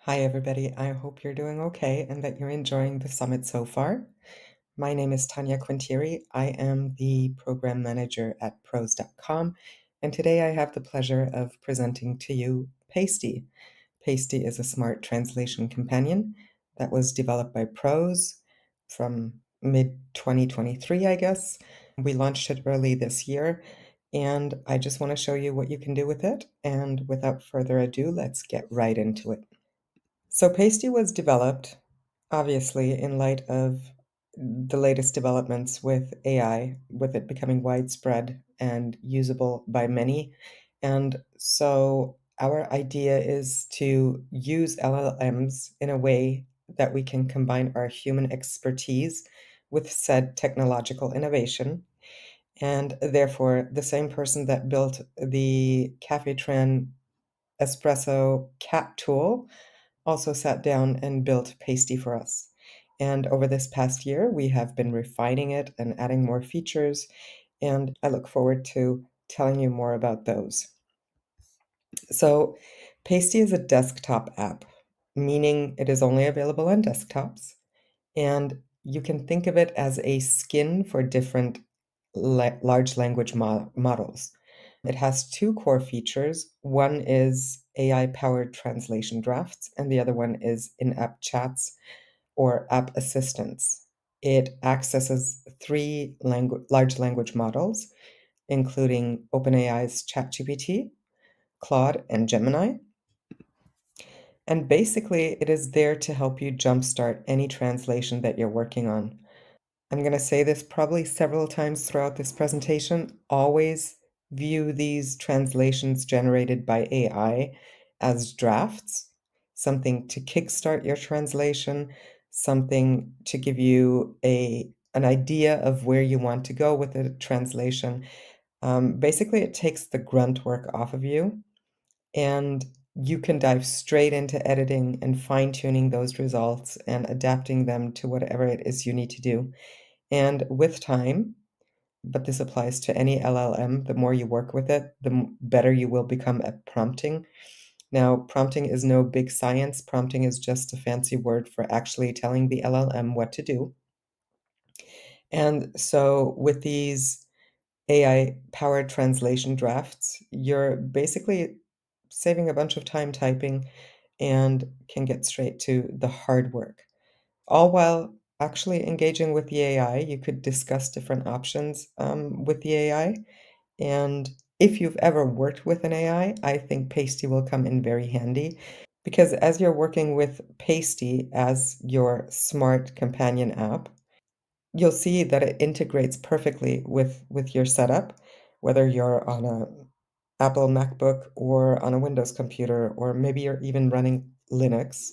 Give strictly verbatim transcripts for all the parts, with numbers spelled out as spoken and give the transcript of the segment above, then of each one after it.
Hi, everybody. I hope you're doing okay and that you're enjoying the summit so far. My name is Tanya Quintieri. I am the program manager at pros dot com, and today I have the pleasure of presenting to you Pastey. Pastey is a smart translation companion that was developed by Pros from mid twenty twenty-three, I guess. We launched it early this year, and I just want to show you what you can do with it. And without further ado, let's get right into it. So Pastey was developed, obviously, in light of the latest developments with A I, with it becoming widespread and usable by many. And so our idea is to use L L Ms in a way that we can combine our human expertise with said technological innovation. And therefore, the same person that built the Cafetran Espresso cat tool also sat down and built Pastey for us. And over this past year, we have been refining it and adding more features, and I look forward to telling you more about those. So, Pastey is a desktop app, meaning it is only available on desktops, and you can think of it as a skin for different la large language mo models. It has two core features. One is A I-powered translation drafts, and the other one is in-app chats or app assistants. It accesses three langu large language models, including OpenAI's ChatGPT, Claude, and Gemini. And basically, it is there to help you jumpstart any translation that you're working on. I'm going to say this probably several times throughout this presentation. Always view these translations generated by A I as drafts, something to kickstart your translation, something to give you a an idea of where you want to go with the translation. Um, basically, it takes the grunt work off of you, and you can dive straight into editing and fine-tuning those results and adapting them to whatever it is you need to do. And with time, but this applies to any L L M, the more you work with it, the m- better you will become at prompting. Now, prompting is no big science. Prompting is just a fancy word for actually telling the L L M what to do. And so with these A I-powered translation drafts, you're basically saving a bunch of time typing and can get straight to the hard work. All while actually engaging with the A I, you could discuss different options um, with the A I. And if you've ever worked with an A I, I think Pastey will come in very handy because as you're working with Pastey as your smart companion app, you'll see that it integrates perfectly with, with your setup, whether you're on a Apple MacBook or on a Windows computer, or maybe you're even running Linux.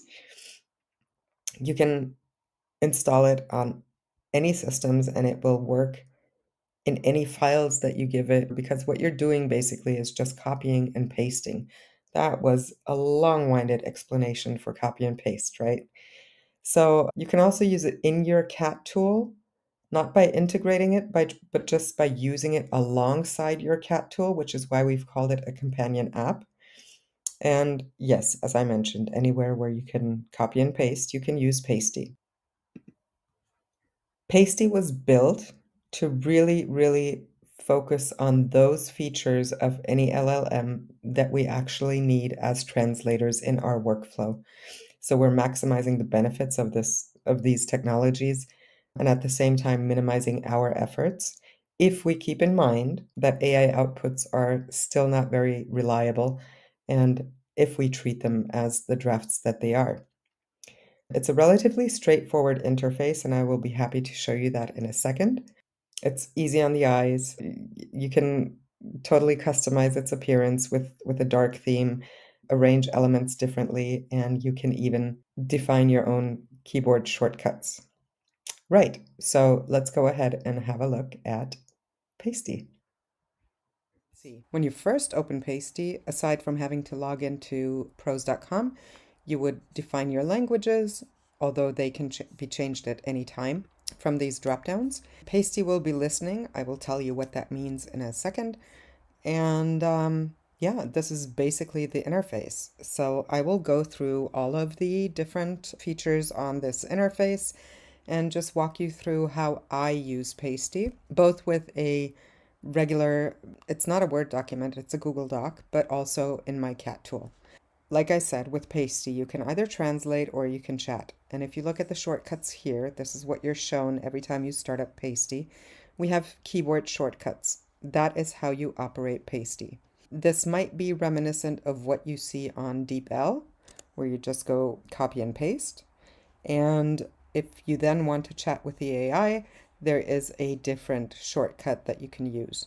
You can install it on any systems and it will work in any files that you give it because what you're doing basically is just copying and pasting. That was a long-winded explanation for copy and paste, right? So you can also use it in your cat tool, not by integrating it, by, but just by using it alongside your cat tool, which is why we've called it a companion app. And yes, as I mentioned, anywhere where you can copy and paste, you can use Pastey. Pastey was built to really, really focus on those features of any L L M that we actually need as translators in our workflow. So we're maximizing the benefits of this of these technologies and at the same time minimizing our efforts if we keep in mind that A I outputs are still not very reliable and if we treat them as the drafts that they are. It's a relatively straightforward interface, and I will be happy to show you that in a second. It's easy on the eyes. y- You can totally customize its appearance with, with a dark theme, arrange elements differently, and you can even define your own keyboard shortcuts. Right, so let's go ahead and have a look at Pastey. See, when you first open Pastey, aside from having to log into pros dot com, you would define your languages, although they can ch be changed at any time from these dropdowns. Pastey will be listening. I will tell you what that means in a second. And um, Yeah, this is basically the interface. So I will go through all of the different features on this interface and just walk you through how I use Pastey, both with a regular, it's not a Word document, it's a Google Doc, but also in my cat tool. Like I said, with Pastey, you can either translate or you can chat. And if you look at the shortcuts here, this is what you're shown every time you start up Pastey. We have keyboard shortcuts. That is how you operate Pastey. This might be reminiscent of what you see on DeepL, where you just go copy and paste. And if you then want to chat with the A I, there is a different shortcut that you can use.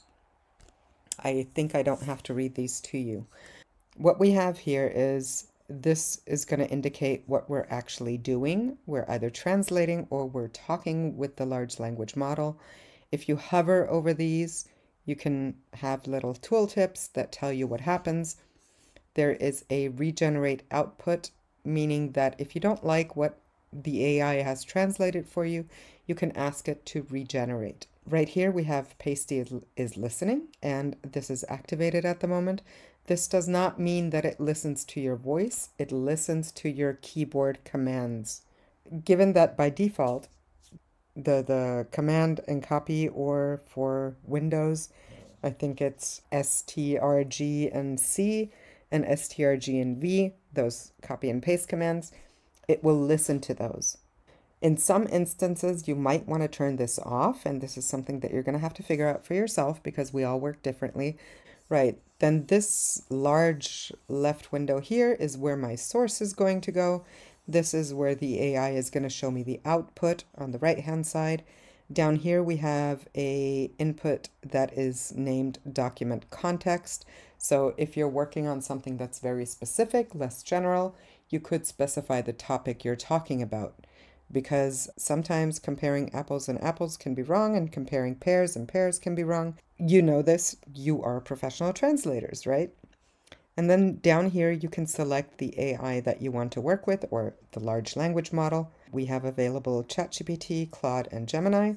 I think I don't have to read these to you. What we have here is this is going to indicate what we're actually doing. We're either translating or we're talking with the large language model. If you hover over these, you can have little tooltips that tell you what happens. There is a regenerate output, meaning that if you don't like what the A I has translated for you, you can ask it to regenerate. Right here we have Pastey is, is listening, and this is activated at the moment. This does not mean that it listens to your voice, it listens to your keyboard commands. Given that by default, the, the command and copy, or for Windows, I think it's S T R G and C and S T R G and V, those copy and paste commands, it will listen to those. In some instances, you might want to turn this off, and this is something that you're going to have to figure out for yourself because we all work differently. Right, then this large left window here is where my source is going to go. This is where the A I is going to show me the output on the right hand side. Down here we have a input that is named document context. So if you're working on something that's very specific, less general, you could specify the topic you're talking about, because sometimes comparing apples and apples can be wrong, and comparing pears and pears can be wrong. You know this, you are professional translators, right? And then down here you can select the A I that you want to work with, or the large language model. We have available ChatGPT, Claude, and Gemini.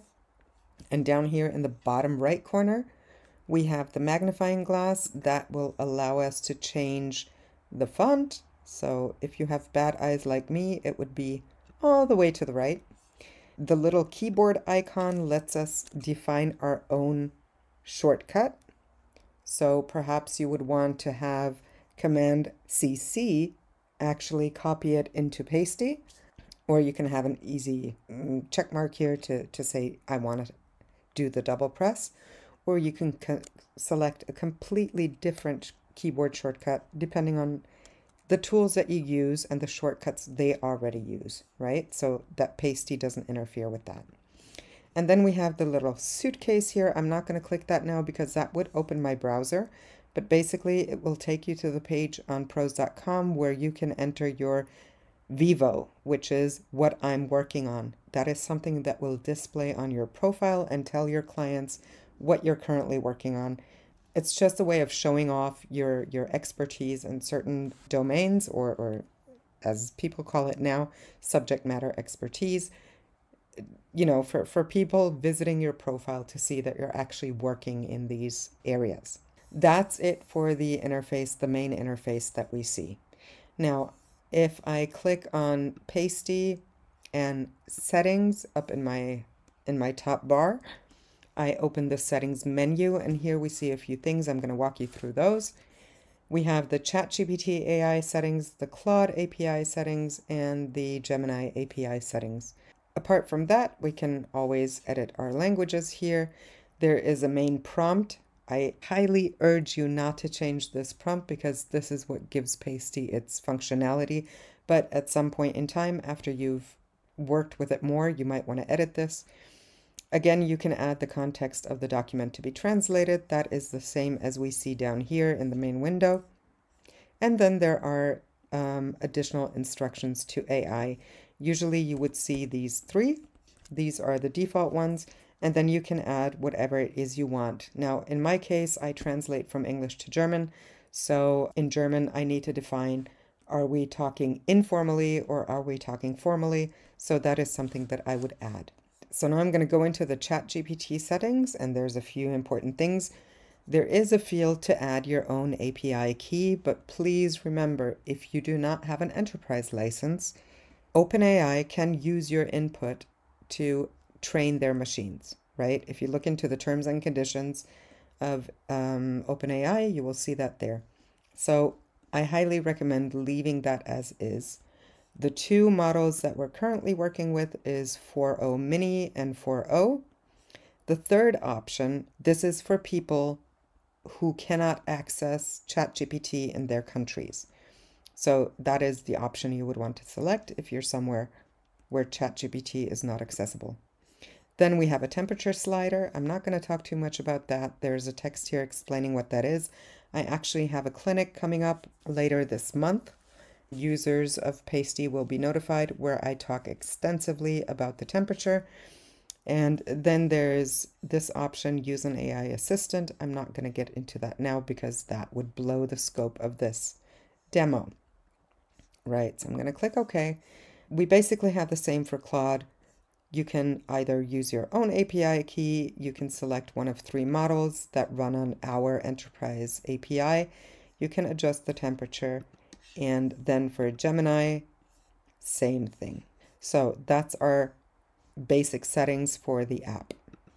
And down here in the bottom right corner, we have the magnifying glass that will allow us to change the font. So if you have bad eyes like me, it would be all the way to the right. The little keyboard icon lets us define our own shortcut. So perhaps you would want to have Command C C actually copy it into Pastey, or you can have an easy check mark here to, to say, I want to do the double press, or you can select a completely different keyboard shortcut depending on the tools that you use and the shortcuts they already use, right? So that Pastey doesn't interfere with that. And then we have the little suitcase here. I'm not going to click that now because that would open my browser, but basically it will take you to the page on prose dot com where you can enter your Vivo, which is what I'm working on. That is something that will display on your profile and tell your clients what you're currently working on. It's just a way of showing off your, your expertise in certain domains, or, or as people call it now, subject matter expertise. You know, for, for people visiting your profile to see that you're actually working in these areas. That's it for the interface, the main interface that we see. Now, if I click on Pastey and settings up in my in my top bar, I open the settings menu, and here we see a few things. I'm going to walk you through those. We have the ChatGPT A I settings, the Claude A P I settings, and the Gemini A P I settings. Apart from that, we can always edit our languages here. There is a main prompt. I highly urge you not to change this prompt because this is what gives Pastey its functionality. But at some point in time, after you've worked with it more, you might want to edit this. Again, you can add the context of the document to be translated. That is the same as we see down here in the main window. And then there are um, additional instructions to A I. Usually you would see these three. These are the default ones, and then you can add whatever it is you want. Now, in my case, I translate from English to German. So in German, I need to define, are we talking informally or are we talking formally? So that is something that I would add. So now I'm going to go into the ChatGPT settings, and there's a few important things. There is a field to add your own A P I key, but please remember, if you do not have an enterprise license, OpenAI can use your input to train their machines, right? If you look into the terms and conditions of um, OpenAI, you will see that there. So I highly recommend leaving that as is. The two models that we're currently working with is four point oh mini and four point oh. The third option, this is for people who cannot access ChatGPT in their countries. So that is the option you would want to select if you're somewhere where ChatGPT is not accessible. Then we have a temperature slider. I'm not going to talk too much about that. There's a text here explaining what that is. I actually have a clinic coming up later this month. Users of Pastey will be notified where I talk extensively about the temperature. And then there's this option, use an A I assistant. I'm not going to get into that now because that would blow the scope of this demo. Right, so I'm going to click OK. We basically have the same for Claude. You can either use your own A P I key, you can select one of three models that run on our enterprise A P I. You can adjust the temperature, and then for Gemini, same thing. So that's our basic settings for the app.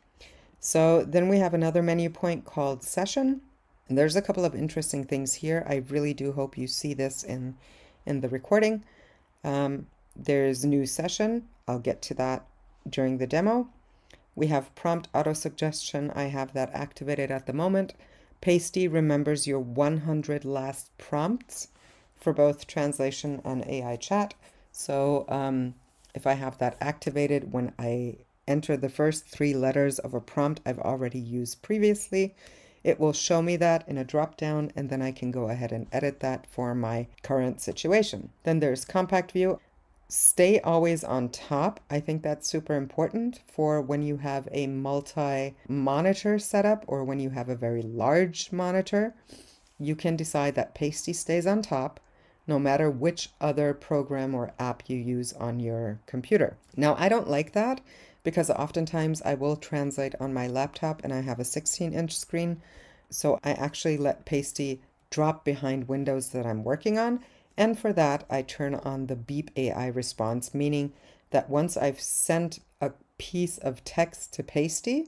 So then we have another menu point called Session, and there's a couple of interesting things here. I really do hope you see this in, in the recording. Um, there's New Session. I'll get to that during the demo. We have prompt auto suggestion. I have that activated at the moment. Pastey remembers your one hundred last prompts for both translation and A I chat. So um, if I have that activated, when I enter the first three letters of a prompt I've already used previously, it will show me that in a drop down, and then I can go ahead and edit that for my current situation. Then there's compact view. Stay always on top. I think that's super important for when you have a multi-monitor setup or when you have a very large monitor. You can decide that Pastey stays on top no matter which other program or app you use on your computer. Now, I don't like that because oftentimes I will translate on my laptop and I have a sixteen inch screen. So I actually let Pastey drop behind windows that I'm working on. And for that, I turn on the beep A I response, meaning that once I've sent a piece of text to Pastey,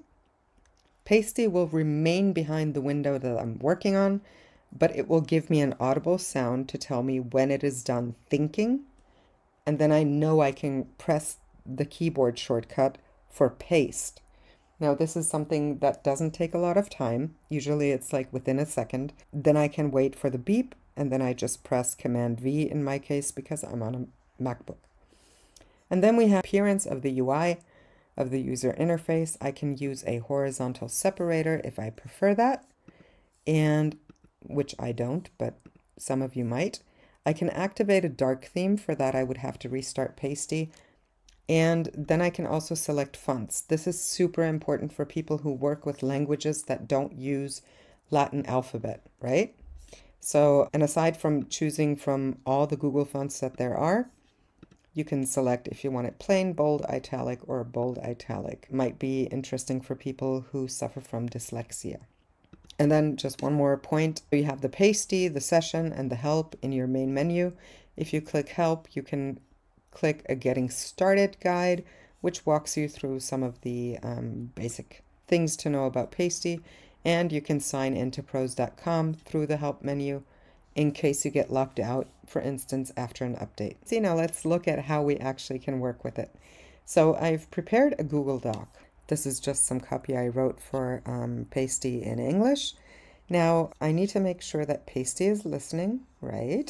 Pastey will remain behind the window that I'm working on, but it will give me an audible sound to tell me when it is done thinking. And then I know I can press the keyboard shortcut for paste. Now, this is something that doesn't take a lot of time. Usually it's like within a second. Then I can wait for the beep, and then I just press Command V in my case because I'm on a MacBook. And then we have appearance of the U I, of the user interface. I can use a horizontal separator if I prefer that, and which I don't, but some of you might. I can activate a dark theme. For that, I would have to restart Pastey. And then I can also select fonts. This is super important for people who work with languages that don't use Latin alphabet, right? So, and aside from choosing from all the Google fonts that there are, you can select if you want it plain, bold, italic, or bold italic. Might be interesting for people who suffer from dyslexia. And then just one more point, you have the Pastey, the session, and the help in your main menu. If you click help, you can click a getting started guide, which walks you through some of the um, basic things to know about Pastey. And you can sign into pros dot com through the help menu in case you get locked out, for instance, after an update. See, now let's look at how we actually can work with it. So I've prepared a Google Doc. This is just some copy I wrote for um, Pastey in English. Now, I need to make sure that Pastey is listening, right?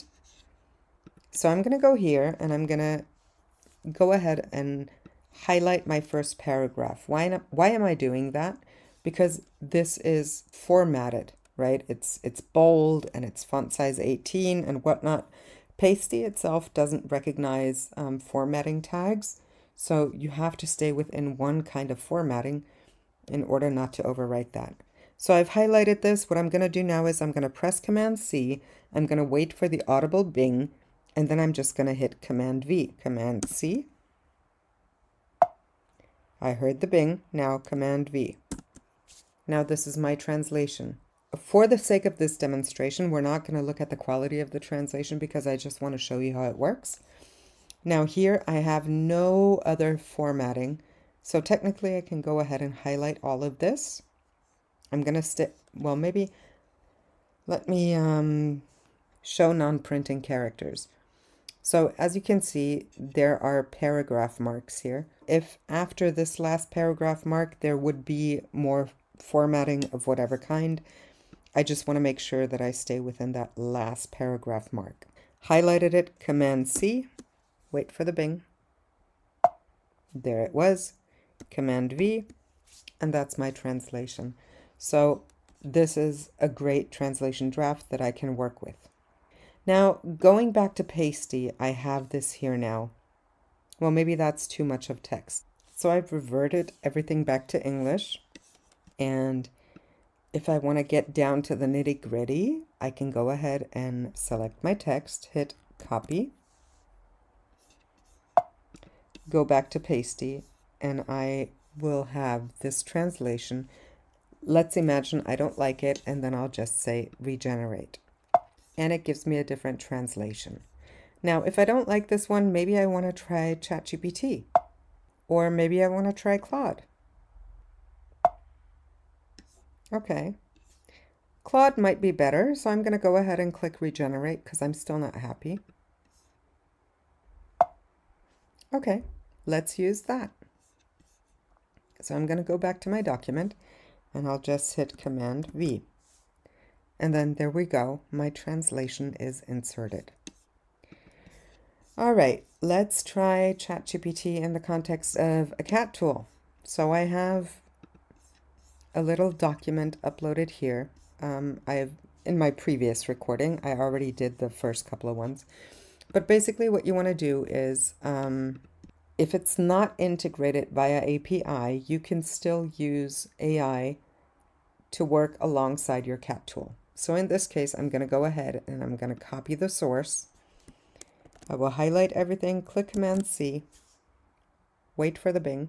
So I'm going to go here and I'm going to go ahead and highlight my first paragraph. Why, not, why am I doing that? Because this is formatted, right? It's, it's bold and it's font size eighteen and whatnot. Pastey itself doesn't recognize um, formatting tags. So you have to stay within one kind of formatting in order not to overwrite that. So I've highlighted this. What I'm going to do now is I'm going to press Command C. I'm going to wait for the audible bing, and then I'm just going to hit Command V. Command C. I heard the bing. Now Command V. Now this is my translation. for the sake of this demonstration, we're not going to look at the quality of the translation because I just want to show you how it works. Now here I have no other formatting, so technically I can go ahead and highlight all of this. I'm going to stick, well, maybe let me um, show non-printing characters. So as you can see, there are paragraph marks here. If after this last paragraph mark, there would be more formatting of whatever kind, I just want to make sure that I stay within that last paragraph mark. Highlighted it, Command C, wait for the bing. There it was, Command V, and that's my translation. So this is a great translation draft that I can work with. Now, going back to Pastey, I have this here now. Well, maybe that's too much of text. So I've reverted everything back to English. And if I want to get down to the nitty-gritty, I can go ahead and select my text, hit copy, go back to Pastey, and I will have this translation. Let's imagine I don't like it, and then I'll just say regenerate. And it gives me a different translation. Now, if I don't like this one, maybe I want to try ChatGPT, or maybe I want to try Claude. Okay. Claude might be better, so I'm going to go ahead and click regenerate because I'm still not happy. Okay, let's use that. So I'm going to go back to my document and I'll just hit Command V. And then there we go, my translation is inserted. All right, let's try ChatGPT in the context of a cat tool. So I have a little document uploaded here. Um, I've in my previous recording, I already did the first couple of ones. But basically what you want to do is, um, if it's not integrated via A P I, you can still use A I to work alongside your cat tool. So in this case, I'm going to go ahead and I'm going to copy the source. I will highlight everything, click Command C, wait for the bing,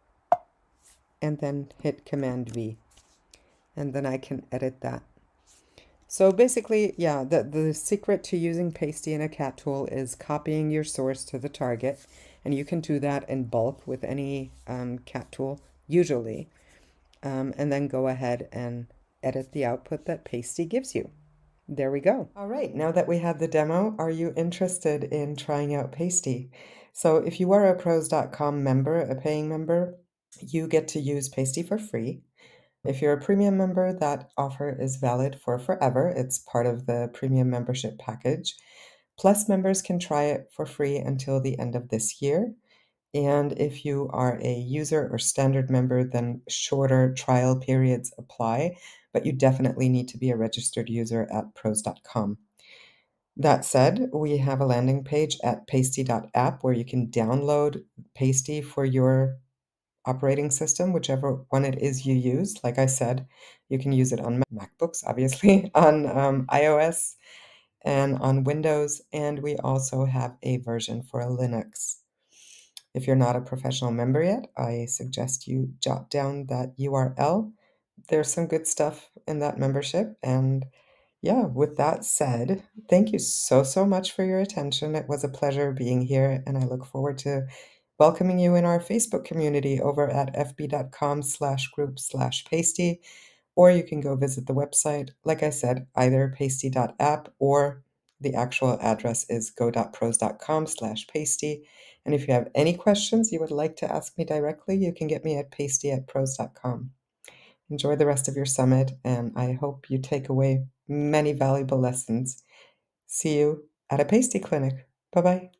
and then hit Command V. And then I can edit that. So basically, yeah, the, the secret to using Pastey in a cat tool is copying your source to the target. And you can do that in bulk with any um, cat tool, usually. Um, and then go ahead and edit the output that Pastey gives you. There we go. All right, now that we had the demo, are you interested in trying out Pastey? So if you are a pros dot com member, a paying member, you get to use Pastey for free. If you're a premium member, that offer is valid for forever. It's part of the premium membership package. Plus, members can try it for free until the end of this year. And if you are a user or standard member, then shorter trial periods apply, but you definitely need to be a registered user at pros dot com. That said, we have a landing page at pastey dot app where you can download Pastey for your operating system, whichever one it is you use. Like I said, you can use it on MacBooks, obviously, on um, iOS and on Windows, and we also have a version for Linux. If you're not a professional member yet, I suggest you jot down that U R L. There's some good stuff in that membership. And yeah, with that said, thank you so, so much for your attention. It was a pleasure being here, and I look forward to welcoming you in our Facebook community over at f b dot com slash group slash Pastey, or you can go visit the website. Like I said, either pastey dot app or the actual address is go dot pros dot com slash Pastey. And if you have any questions you would like to ask me directly, you can get me at pastey at pros dot com. Enjoy the rest of your summit, and I hope you take away many valuable lessons. See you at a Pastey clinic. Bye-bye.